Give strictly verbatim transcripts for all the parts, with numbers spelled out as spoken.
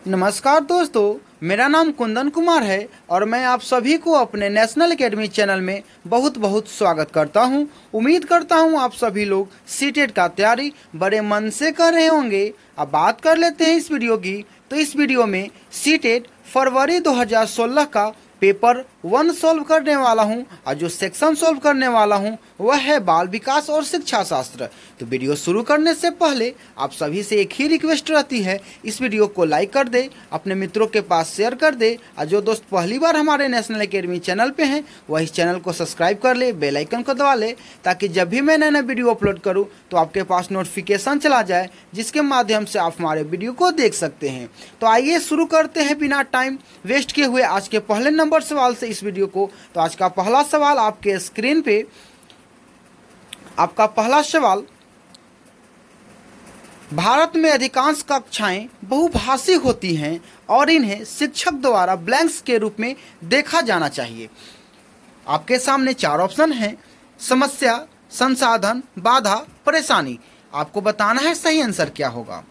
नमस्कार दोस्तों, मेरा नाम कुंदन कुमार है और मैं आप सभी को अपने नेशनल एकेडमी चैनल में बहुत बहुत स्वागत करता हूं। उम्मीद करता हूं आप सभी लोग सीटेट का तैयारी बड़े मन से कर रहे होंगे। अब बात कर लेते हैं इस वीडियो की। तो इस वीडियो में सीटेट फरवरी दो हज़ार सोलह का पेपर वन सॉल्व करने वाला हूं और जो सेक्शन सॉल्व करने वाला हूं वह है बाल विकास और शिक्षा शास्त्र। तो वीडियो शुरू करने से पहले आप सभी से एक ही रिक्वेस्ट रहती है, इस वीडियो को लाइक कर दे, अपने मित्रों के पास शेयर कर दे और जो दोस्त पहली बार हमारे नेशनल एकेडमी चैनल पे हैं वह इस चैनल को सब्सक्राइब कर ले, बेल आइकन को दबा ले, ताकि जब भी मैं नया नया वीडियो अपलोड करूँ तो आपके पास नोटिफिकेशन चला जाए, जिसके माध्यम से आप हमारे वीडियो को देख सकते हैं। तो आइए शुरू करते हैं बिना टाइम वेस्ट किए हुए आज के पहले नंबर सवाल से इस वीडियो को। तो आज का पहला सवाल आपके स्क्रीन पे, आपका पहला सवाल, भारत में अधिकांश कक्षाएं बहुभाषी होती हैं और इन्हें शिक्षक द्वारा ब्लैंक्स के रूप में देखा जाना चाहिए। आपके सामने चार ऑप्शन हैं: समस्या, संसाधन, बाधा, परेशानी। आपको बताना है सही आंसर क्या होगा।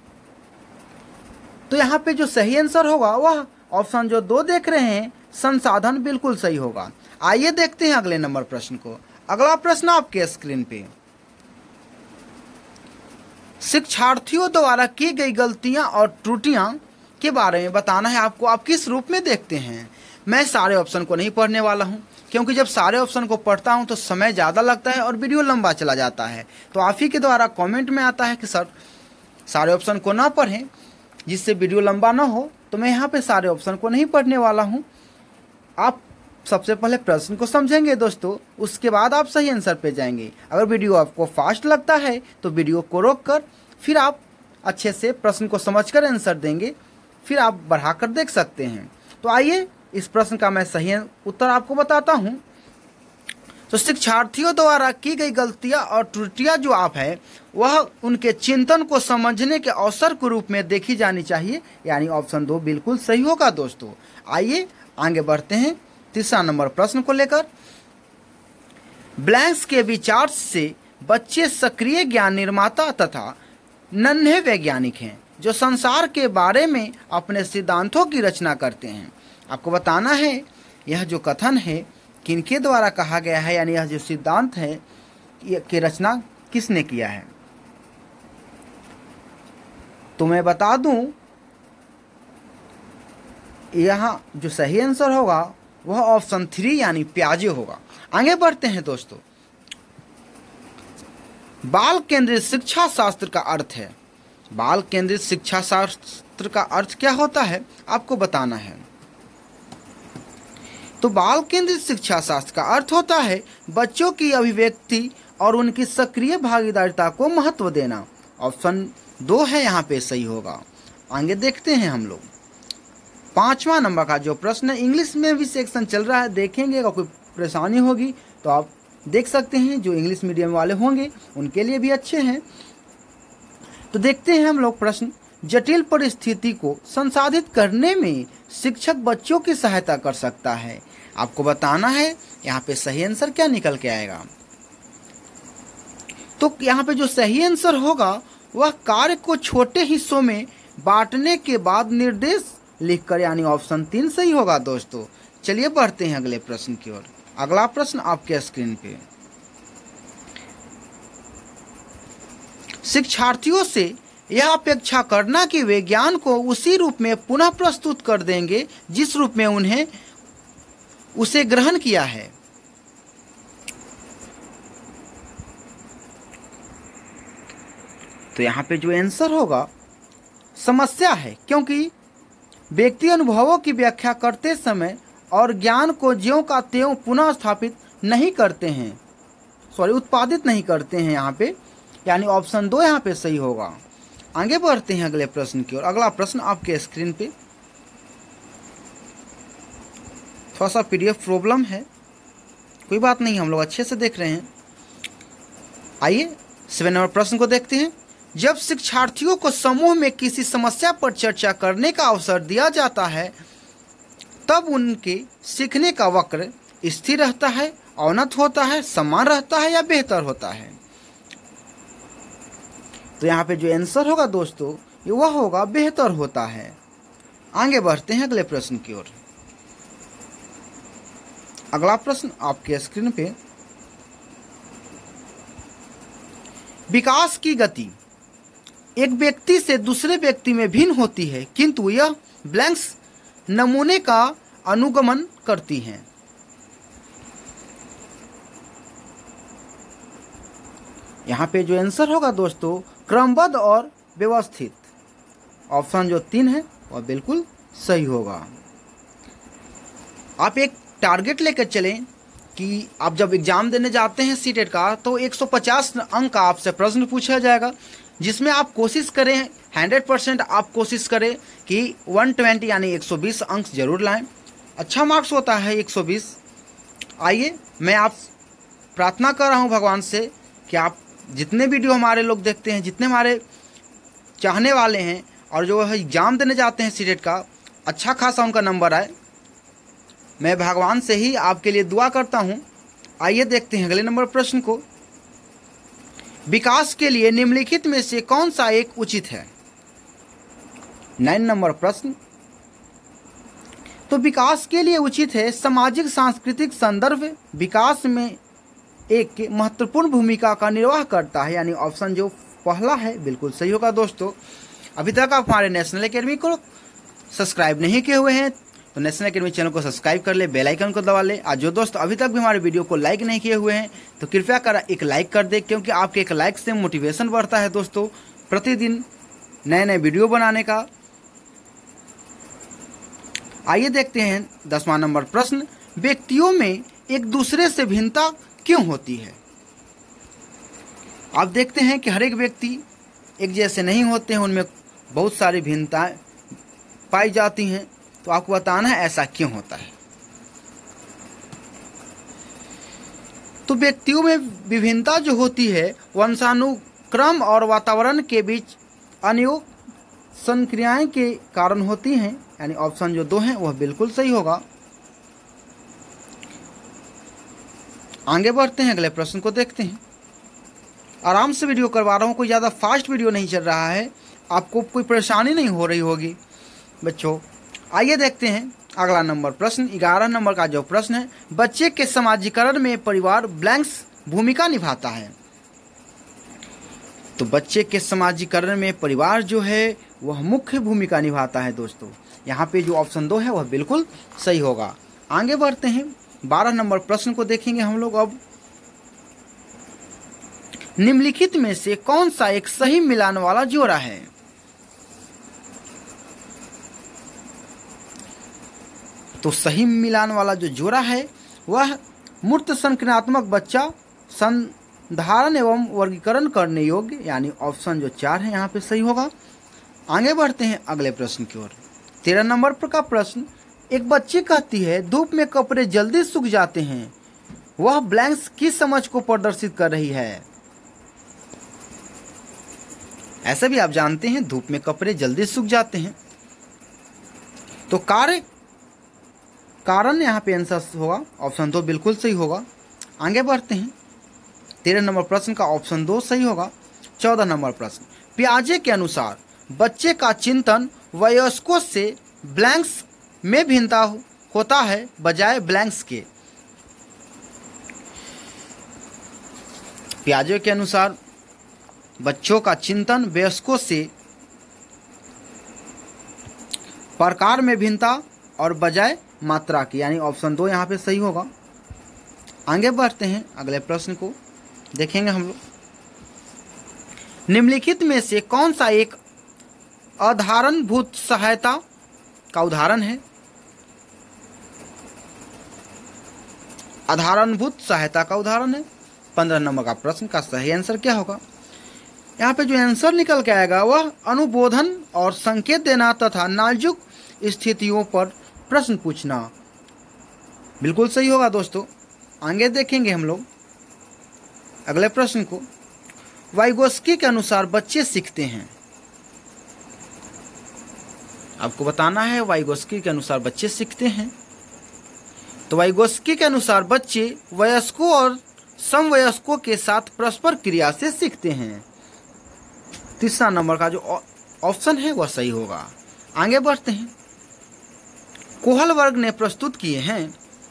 तो यहाँ पे जो सही आंसर होगा वह ऑप्शन जो दो देख रहे हैं, संसाधन, बिल्कुल सही होगा। आइए देखते हैं अगले नंबर प्रश्न को। अगला प्रश्न आपके स्क्रीन पे, शिक्षार्थियों द्वारा की गई गलतियां और त्रुटियां के बारे में बताना है आपको। आप किस रूप में देखते हैं। मैं सारे ऑप्शन को नहीं पढ़ने वाला हूं, क्योंकि जब सारे ऑप्शन को पढ़ता हूं तो समय ज़्यादा लगता है और वीडियो लंबा चला जाता है। तो आप ही के द्वारा कमेंट में आता है कि सर सारे ऑप्शन को ना पढ़ें, जिससे वीडियो लंबा ना हो। तो मैं यहाँ पे सारे ऑप्शन को नहीं पढ़ने वाला हूँ। आप सबसे पहले प्रश्न को समझेंगे दोस्तों, उसके बाद आप सही आंसर पे जाएंगे। अगर वीडियो आपको फास्ट लगता है तो वीडियो को रोक कर फिर आप अच्छे से प्रश्न को समझकर आंसर देंगे, फिर आप बढ़ाकर देख सकते हैं। तो आइए इस प्रश्न का मैं सही उत्तर आपको बताता हूं। तो शिक्षार्थियों द्वारा की गई गलतियां और त्रुटियां जो आप है वह उनके चिंतन को समझने के अवसर के रूप में देखी जानी चाहिए, यानी ऑप्शन दो बिल्कुल सही होगा दोस्तों। आइए आगे बढ़ते हैं तीसरा नंबर प्रश्न को लेकर। ब्लैंक्स के विचार से बच्चे सक्रिय ज्ञान निर्माता तथा नन्हे वैज्ञानिक हैं जो संसार के बारे में अपने सिद्धांतों की रचना करते हैं। आपको बताना है यह जो कथन है किनके द्वारा कहा गया है, यानी यह जो सिद्धांत है की रचना किसने किया है। तो मैं बता दूं, यहाँ जो सही आंसर होगा वह ऑप्शन थ्री यानी प्याजे होगा। आगे बढ़ते हैं दोस्तों। बाल केंद्रित शिक्षा शास्त्र का अर्थ है। बाल केंद्रित शिक्षा शास्त्र का अर्थ क्या होता है आपको बताना है। तो बाल केंद्रित शिक्षा शास्त्र का अर्थ होता है बच्चों की अभिव्यक्ति और उनकी सक्रिय भागीदारिता को महत्व देना। ऑप्शन दो है यहाँ पे सही होगा। आगे देखते हैं हम लोग पांचवा नंबर का जो प्रश्न है। इंग्लिश में भी सेक्शन चल रहा है, देखेंगे अगर कोई परेशानी होगी तो आप देख सकते हैं। जो इंग्लिश मीडियम वाले होंगे उनके लिए भी अच्छे हैं। तो देखते हैं हम लोग प्रश्न। जटिल परिस्थिति को संसाधित करने में शिक्षक बच्चों की सहायता कर सकता है। आपको बताना है यहाँ पे सही आंसर क्या निकल के आएगा। तो यहाँ पे जो सही आंसर होगा वह कार्य को छोटे हिस्सों में बांटने के बाद निर्देश लिखकर, यानी ऑप्शन तीन सही होगा दोस्तों। चलिए बढ़ते हैं अगले प्रश्न की ओर। अगला प्रश्न आपके स्क्रीन पे, शिक्षार्थियों से यह अपेक्षा करना कि वे ज्ञान को उसी रूप में पुनः प्रस्तुत कर देंगे जिस रूप में उन्हें उसे ग्रहण किया है। तो यहाँ पे जो आंसर होगा समस्या है, क्योंकि व्यक्ति अनुभवों की व्याख्या करते समय और ज्ञान को ज्यों का त्यों पुनः स्थापित नहीं करते हैं, सॉरी उत्पादित नहीं करते हैं यहाँ पे, यानी ऑप्शन दो यहाँ पे सही होगा। आगे बढ़ते हैं अगले प्रश्न की ओर। अगला प्रश्न आपके स्क्रीन पे, थोड़ा सा पीडीएफ प्रॉब्लम है, कोई बात नहीं, हम लोग अच्छे से देख रहे हैं। आइए सेवन नंबर प्रश्न को देखते हैं। जब शिक्षार्थियों को समूह में किसी समस्या पर चर्चा करने का अवसर दिया जाता है तब उनके सीखने का वक्र स्थिर रहता है, अवनत होता है, समान रहता है या बेहतर होता है। तो यहाँ पे जो आंसर होगा दोस्तों ये वह होगा बेहतर होता है। आगे बढ़ते हैं अगले प्रश्न की ओर। अगला प्रश्न आपके स्क्रीन पे, विकास की गति एक व्यक्ति से दूसरे व्यक्ति में भिन्न होती है, किंतु यह ब्लैंक्स नमूने का अनुगमन करती हैं। यहाँ पे जो आंसर होगा दोस्तों, क्रमबद्ध और व्यवस्थित। ऑप्शन जो तीन है वह बिल्कुल सही होगा। आप एक टारगेट लेकर चलें कि आप जब एग्जाम देने जाते हैं सीटेट का, तो एक सौ पचास अंक का आपसे प्रश्न पूछा जाएगा, जिसमें आप कोशिश करें सौ परसेंट आप कोशिश करें कि एक सौ बीस यानी एक सौ बीस अंक जरूर लाएं। अच्छा मार्क्स होता है एक सौ बीस। आइए, मैं आप प्रार्थना कर रहा हूं भगवान से कि आप जितने वीडियो हमारे लोग देखते हैं, जितने हमारे चाहने वाले हैं और जो है एग्ज़ाम देने जाते हैं सीटेट का, अच्छा खासा उनका नंबर आए। मैं भगवान से ही आपके लिए दुआ करता हूं। आइए देखते हैं अगले नंबर प्रश्न को। विकास के लिए निम्नलिखित में से कौन सा एक उचित है? नाइन नंबर प्रश्न, तो विकास के लिए उचित है सामाजिक सांस्कृतिक संदर्भ विकास में एक महत्वपूर्ण भूमिका का निर्वाह करता है, यानी ऑप्शन जो पहला है बिल्कुल सही होगा। दोस्तों, अभी तक आप हमारे नेशनल एकेडमी को सब्सक्राइब नहीं किए हुए हैं तो नेशनल एकेडमी चैनल को सब्सक्राइब कर ले, बेल आइकन को दबा ले। और जो दोस्त अभी तक भी हमारे वीडियो को लाइक नहीं किए हुए हैं तो कृपया कर एक लाइक कर दे, क्योंकि आपके एक लाइक से मोटिवेशन बढ़ता है दोस्तों प्रतिदिन नए नए वीडियो बनाने का। आइए देखते हैं दसवां नंबर प्रश्न, व्यक्तियों में एक दूसरे से भिन्नता क्यों होती है? आप देखते हैं कि हर एक व्यक्ति एक जैसे नहीं होते हैं, उनमें बहुत सारी भिन्नताएं पाई जाती हैं। तो आपको बताना है ऐसा क्यों होता है। तो व्यक्तियों में विभिन्नता जो होती है वंशानुक्रम और वातावरण के बीच अनियोग संक्रियाएं के कारण होती हैं, यानी ऑप्शन जो दो हैं वह बिल्कुल सही होगा। आगे बढ़ते हैं, अगले प्रश्न को देखते हैं। आराम से वीडियो करवा रहा हूँ, कोई ज़्यादा फास्ट वीडियो नहीं चल रहा है, आपको कोई परेशानी नहीं हो रही होगी बच्चों। आइए देखते हैं अगला नंबर प्रश्न, ग्यारह नंबर का जो प्रश्न है, बच्चे के समाजीकरण में परिवार ब्लैंक्स भूमिका निभाता है। तो बच्चे के समाजीकरण में परिवार जो है वह मुख्य भूमिका निभाता है दोस्तों। यहाँ पे जो ऑप्शन दो है वह बिल्कुल सही होगा। आगे बढ़ते हैं, बारह नंबर प्रश्न को देखेंगे हम लोग अब। निम्नलिखित में से कौन सा एक सही मिलान वाला जोड़ा है? तो सही मिलान वाला जो जोड़ा है वह मूर्त संख्यात्मक बच्चा संधारण एवं वर्गीकरण करने योग्य, यानी ऑप्शन जो चार है यहाँ पे सही होगा। आगे बढ़ते हैं अगले प्रश्न की ओर। तेरह नंबर पर का प्रश्न, एक बच्ची कहती है धूप में कपड़े जल्दी सूख जाते हैं, वह ब्लैंक्स की समझ को प्रदर्शित कर रही है? ऐसा भी आप जानते हैं धूप में कपड़े जल्दी सूख जाते हैं, तो कार्य कारण यहाँ पे आंसर होगा ऑप्शन दो बिल्कुल सही होगा। आगे बढ़ते हैं, तेरह नंबर प्रश्न का ऑप्शन दो सही होगा। चौदह नंबर प्रश्न, पियाजे के अनुसार बच्चे का चिंतन वयस्कों से ब्लैंक्स में भिन्नता होता है बजाय ब्लैंक्स के। पियाजे के अनुसार बच्चों का चिंतन वयस्कों से प्रकार में भिन्नता और बजाय मात्रा की, यानी ऑप्शन दो यहाँ पे सही होगा। आगे बढ़ते हैं अगले प्रश्न को देखेंगे हम लोग। निम्नलिखित में से कौन सा एक आधारभूत सहायता का उदाहरण है? आधारभूत सहायता का उदाहरण है। पंद्रह नंबर का प्रश्न का सही आंसर क्या होगा? यहाँ पे जो आंसर निकल के आएगा वह अनुबोधन और संकेत देना तथा नाजुक स्थितियों पर प्रश्न पूछना, बिल्कुल सही होगा दोस्तों। आगे देखेंगे हम लोग अगले प्रश्न को। वाइगोस्की के अनुसार बच्चे सीखते हैं, आपको बताना है वाइगोस्की के अनुसार बच्चे सीखते हैं। तो वाइगोस्की के अनुसार बच्चे वयस्कों और समवयस्कों के साथ परस्पर क्रिया से सीखते हैं। तीसरा नंबर का जो ऑप्शन है वह सही होगा। आगे बढ़ते हैं कोहल वर्ग ने प्रस्तुत किए हैं।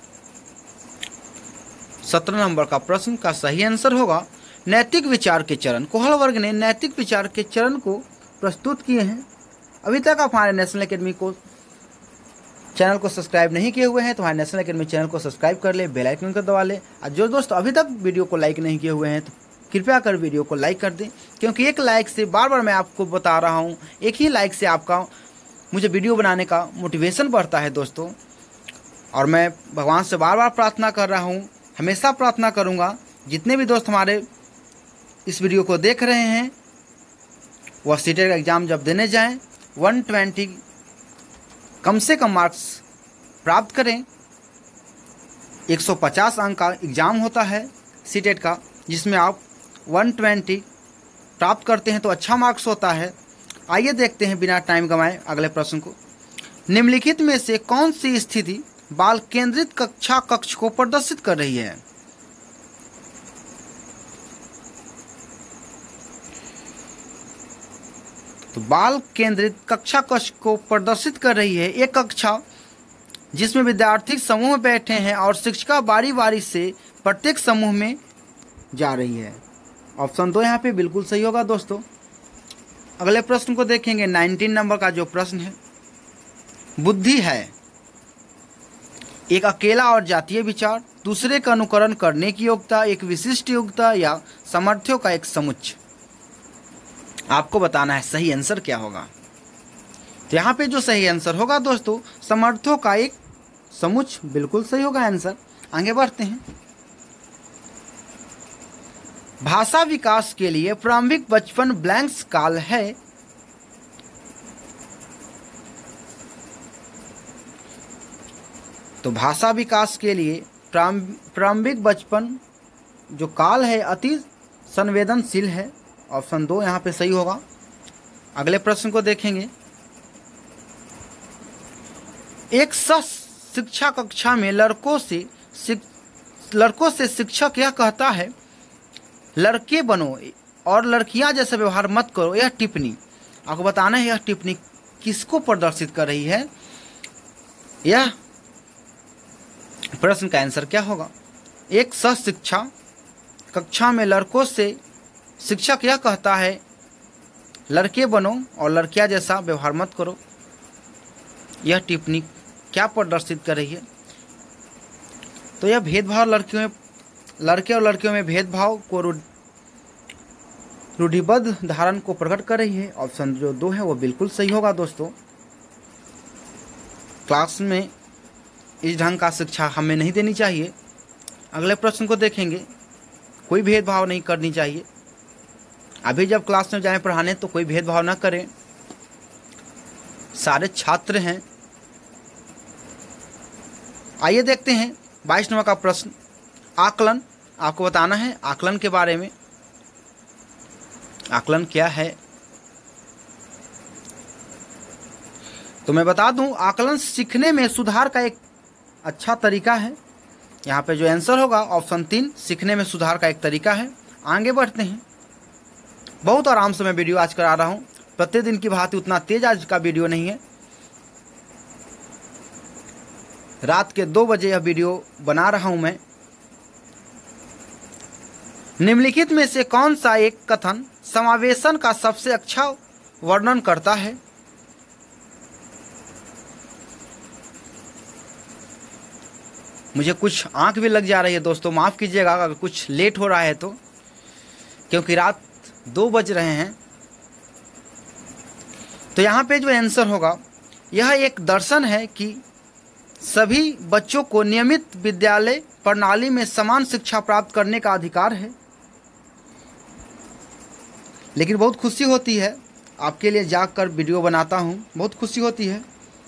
सत्रह नंबर का प्रश्न का सही आंसर होगा नैतिक विचार के चरण। कोहल वर्ग ने नैतिक विचार के चरण को प्रस्तुत किए हैं। अभी तक आप हमारे नेशनल एकेडमी को चैनल को सब्सक्राइब नहीं किए हुए हैं तो हमारे नेशनल एकेडमी चैनल को सब्सक्राइब कर ले, बेल आइकन को दबा ले। और जो दोस्त अभी तक वीडियो को लाइक नहीं किए हुए हैं तो कृपया कर वीडियो को लाइक कर दें, क्योंकि एक लाइक से बार बार मैं आपको बता रहा हूं, एक ही लाइक से आपका मुझे वीडियो बनाने का मोटिवेशन बढ़ता है दोस्तों। और मैं भगवान से बार बार प्रार्थना कर रहा हूं, हमेशा प्रार्थना करूंगा जितने भी दोस्त हमारे इस वीडियो को देख रहे हैं वह सीटेट का एग्ज़ाम जब देने जाएं एक सौ बीस कम से कम मार्क्स प्राप्त करें। एक सौ पचास अंक का एग्ज़ाम होता है सीटेट का, जिसमें आप एक सौ बीस प्राप्त करते हैं तो अच्छा मार्क्स होता है। आइए देखते हैं बिना टाइम गंवाए अगले प्रश्न को। निम्नलिखित में से कौन सी स्थिति बाल केंद्रित कक्षा कक्ष को प्रदर्शित कर रही है? तो बाल केंद्रित कक्षा कक्ष को प्रदर्शित कर रही है एक कक्षा जिसमें विद्यार्थी समूह में बैठे हैं और शिक्षिका बारी बारी से प्रत्येक समूह में जा रही है। ऑप्शन दो यहाँ पे बिल्कुल सही होगा दोस्तों। अगले प्रश्न को देखेंगे। उन्नीस नंबर का जो प्रश्न है, बुद्धि है एक अकेला और जातीय विचार, दूसरे का अनुकरण करने की योग्यता, एक विशिष्ट योग्यता या सामर्थ्यों का एक समुच्चय। आपको बताना है सही आंसर क्या होगा। तो यहाँ पे जो सही आंसर होगा दोस्तों, सामर्थ्यों का एक समुच्चय बिल्कुल सही होगा आंसर। आगे बढ़ते हैं। भाषा विकास के लिए प्रारंभिक बचपन ब्लैंक काल है। तो भाषा विकास के लिए प्रारंभिक बचपन जो काल है अति संवेदनशील है। ऑप्शन दो यहाँ पे सही होगा। अगले प्रश्न को देखेंगे। एक शिक्षा कक्षा में लड़कों से लड़कों से शिक्षक यह कहता है लड़के बनो और लड़कियां जैसा व्यवहार मत करो। यह टिप्पणी आपको बताना है, यह टिप्पणी किसको प्रदर्शित कर रही है? यह प्रश्न का आंसर क्या होगा? एक शिक्षा कक्षा में लड़कों से शिक्षक यह कहता है लड़के बनो और लड़कियां जैसा व्यवहार मत करो। यह टिप्पणी क्या प्रदर्शित कर रही है? तो यह भेदभाव लड़कियों में लड़के और लड़कियों में भेदभाव को रूढ़िबद्ध धारण को प्रकट कर रही है। ऑप्शन जो दो है वो बिल्कुल सही होगा दोस्तों। क्लास में इस ढंग का शिक्षा हमें नहीं देनी चाहिए। अगले प्रश्न को देखेंगे। कोई भेदभाव नहीं करनी चाहिए। अभी जब क्लास में जाएं पढ़ाने तो कोई भेदभाव ना करें, सारे छात्र हैं। आइए देखते हैं बाईस नंबर का प्रश्न, आकलन। आपको बताना है आकलन के बारे में। आकलन क्या है? तो मैं बता दूं, आकलन सीखने में सुधार का एक अच्छा तरीका है। यहाँ पे जो आंसर होगा ऑप्शन तीन, सीखने में सुधार का एक तरीका है। आगे बढ़ते हैं। बहुत आराम से मैं वीडियो आज करा रहा हूँ, प्रतिदिन की भांति उतना तेज आज का वीडियो नहीं है। रात के दो बजे यह वीडियो बना रहा हूँ मैं। निम्नलिखित में से कौन सा एक कथन समावेशन का सबसे अच्छा वर्णन करता है? मुझे कुछ आंख भी लग जा रही है दोस्तों, माफ़ कीजिएगा अगर कुछ लेट हो रहा है तो, क्योंकि रात दो बज रहे हैं। तो यहाँ पे जो आंसर होगा, यह एक दर्शन है कि सभी बच्चों को नियमित विद्यालय प्रणाली में समान शिक्षा प्राप्त करने का अधिकार है। लेकिन बहुत खुशी होती है, आपके लिए जाकर वीडियो बनाता हूँ, बहुत खुशी होती है।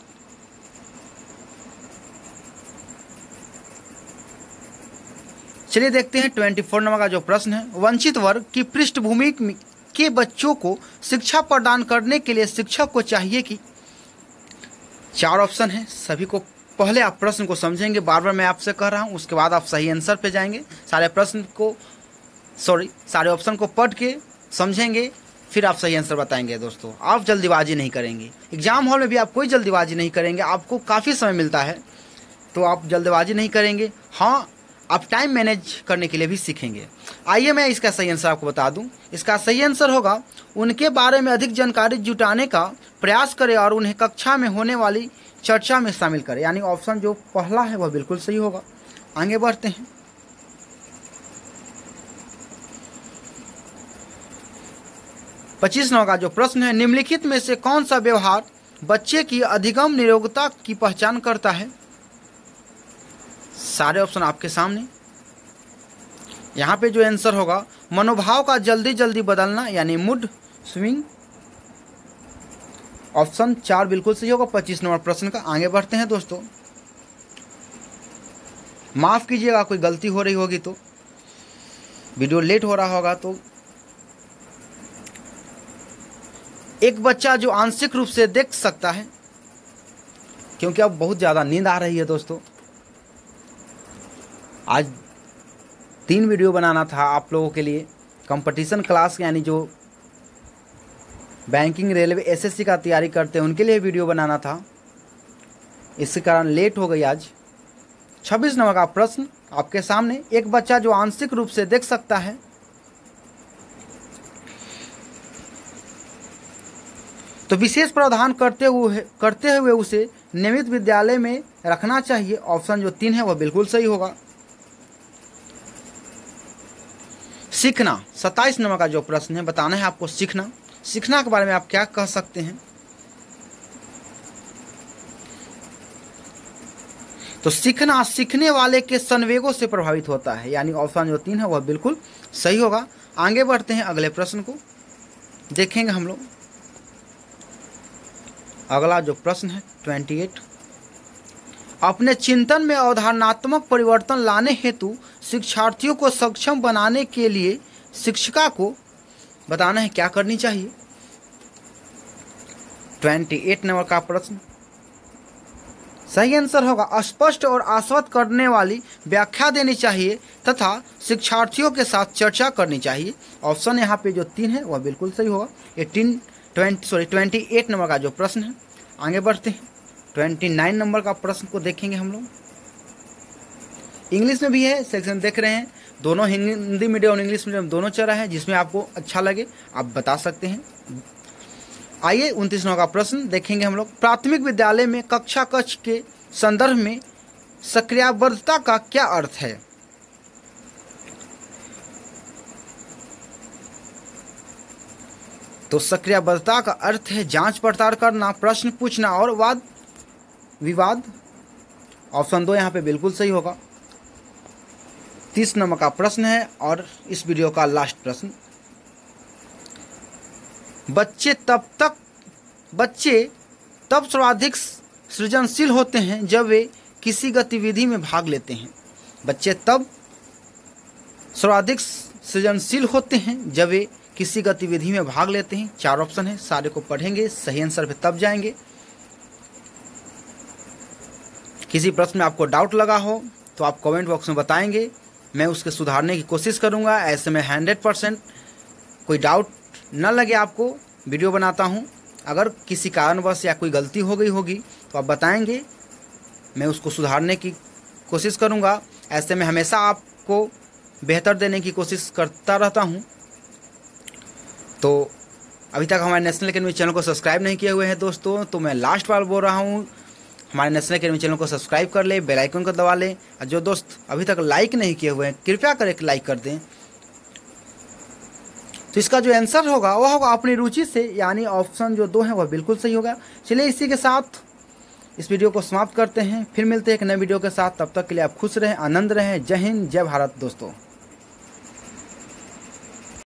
चलिए देखते हैं चौबीस नंबर का जो प्रश्न है, वंचित वर्ग की पृष्ठभूमि के बच्चों को शिक्षा प्रदान करने के लिए शिक्षक को चाहिए कि। चार ऑप्शन है, सभी को पहले आप प्रश्न को समझेंगे, बार बार मैं आपसे कह रहा हूं, उसके बाद आप सही आंसर पे जाएंगे। सारे प्रश्न को सॉरी सारे ऑप्शन को पढ़ के समझेंगे, फिर आप सही आंसर बताएंगे दोस्तों। आप जल्दीबाजी नहीं करेंगे, एग्जाम हॉल में भी आप कोई जल्दीबाजी नहीं करेंगे, आपको काफ़ी समय मिलता है तो आप जल्दबाजी नहीं करेंगे। हाँ, आप टाइम मैनेज करने के लिए भी सीखेंगे। आइए मैं इसका सही आंसर आपको बता दूं। इसका सही आंसर होगा उनके बारे में अधिक जानकारी जुटाने का प्रयास करें और उन्हें कक्षा में होने वाली चर्चा में शामिल करें। यानी ऑप्शन जो पहला है वह बिल्कुल सही होगा। आगे बढ़ते हैं। पच्चीस नंबर का जो प्रश्न है, निम्नलिखित में से कौन सा व्यवहार बच्चे की अधिगम निरोगता की पहचान करता है? सारे ऑप्शन आपके सामने। यहाँ पे जो आंसर होगा, मनोभाव का जल्दी जल्दी बदलना यानी मूड स्विंग। ऑप्शन चार बिल्कुल सही होगा पच्चीस नंबर प्रश्न का। आगे बढ़ते हैं दोस्तों। माफ कीजिएगा कोई गलती हो रही होगी तो, वीडियो लेट हो रहा होगा तो। एक बच्चा जो आंशिक रूप से देख सकता है, क्योंकि अब बहुत ज़्यादा नींद आ रही है दोस्तों। आज तीन वीडियो बनाना था आप लोगों के लिए, कंपटीशन क्लास यानी जो बैंकिंग, रेलवे, एसएससी का तैयारी करते हैं उनके लिए वीडियो बनाना था, इसके कारण लेट हो गई आज। छब्बीस नंबर का प्रश्न आपके सामने, एक बच्चा जो आंशिक रूप से देख सकता है तो विशेष प्रावधान करते हुए करते हुए उसे नियमित विद्यालय में रखना चाहिए। ऑप्शन जो तीन है वह बिल्कुल सही होगा। सीखना, सत्ताईस नंबर का जो प्रश्न है, बताना है आपको सीखना। सीखना के बारे में आप क्या कह सकते हैं? तो सीखना सीखने वाले के संवेगों से प्रभावित होता है। यानी ऑप्शन जो तीन है वह बिल्कुल सही होगा। आगे बढ़ते हैं, अगले प्रश्न को देखेंगे हम लोग। अगला जो प्रश्न है अट्ठाईस, अपने चिंतन में अवधारणात्मक परिवर्तन लाने हेतु शिक्षार्थियों को सक्षम बनाने के लिए शिक्षिका को बताना है क्या करनी चाहिए। अट्ठाईस नंबर का प्रश्न, सही आंसर होगा स्पष्ट और आश्वस्त करने वाली व्याख्या देनी चाहिए तथा शिक्षार्थियों के साथ चर्चा करनी चाहिए। ऑप्शन यहाँ पे जो तीन है वह बिल्कुल सही होगा। Eighteen twenty sorry twenty eight number का जो प्रश्न है। आगे बढ़ते हैं, ट्वेंटी नाइन नंबर का प्रश्न को देखेंगे हम लोग। इंग्लिश में भी है सेक्शन, देख रहे हैं दोनों, हिंदी मीडियम और इंग्लिश मीडियम दोनों चल रहा है, जिसमें आपको अच्छा लगे आप बता सकते हैं। आइए उनतीस नंबर का प्रश्न देखेंगे हम लोग। प्राथमिक विद्यालय में कक्षा कक्ष के संदर्भ में सक्रियबद्धता का क्या अर्थ है? तो सक्रियबद्धता का अर्थ है जांच पड़ताल करना, प्रश्न पूछना और वाद विवाद। ऑप्शन दो यहाँ पे बिल्कुल सही होगा। तीस नंबर का प्रश्न है और इस वीडियो का लास्ट प्रश्न, बच्चे तब तक बच्चे तब सर्वाधिक सृजनशील होते हैं जब वे किसी गतिविधि में भाग लेते हैं। बच्चे तब सर्वाधिक सृजनशील होते हैं जब वे किसी गतिविधि में भाग लेते हैं। चार ऑप्शन है, सारे को पढ़ेंगे, सही आंसर पे तब जाएंगे। किसी प्रश्न में आपको डाउट लगा हो तो आप कमेंट बॉक्स में बताएंगे, मैं उसके सुधारने की कोशिश करूंगा। ऐसे में हंड्रेड परसेंट कोई डाउट न लगे आपको वीडियो बनाता हूं। अगर किसी कारणवश या कोई गलती हो गई होगी तो आप बताएंगे, मैं उसको सुधारने की कोशिश करूंगा। ऐसे में हमेशा आपको बेहतर देने की कोशिश करता रहता हूं। तो अभी तक हमारे नेशनल एकेडमी चैनल को सब्सक्राइब नहीं किए हुए हैं दोस्तों, तो मैं लास्ट बार बोल रहा हूं, हमारे नेशनल एकेडमी चैनल को सब्सक्राइब कर ले, बेल आइकन को दबा लें। और जो दोस्त अभी तक लाइक नहीं किए हुए हैं कृपया करके लाइक कर दें। तो इसका जो आंसर होगा वह होगा अपनी रुचि से, यानी ऑप्शन जो दो है वह बिल्कुल सही होगा। चलिए इसी के साथ इस वीडियो को समाप्त करते हैं, फिर मिलते हैं एक नए वीडियो के साथ। तब तक के लिए आप खुश रहें, आनंद रहें। जय हिंद, जय भारत दोस्तों।